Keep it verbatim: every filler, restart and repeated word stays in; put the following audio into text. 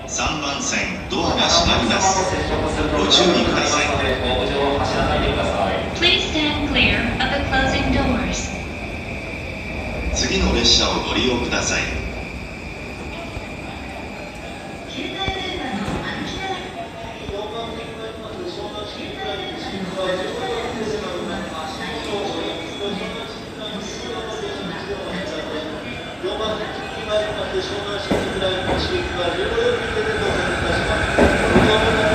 さんばん線ドアが閉まります。ご注意ください。 Please stand clear of the closing doors. 次の列車をご利用ください。 湘南新宿ラインの刺激がじゅうごよんにてで到着いたします。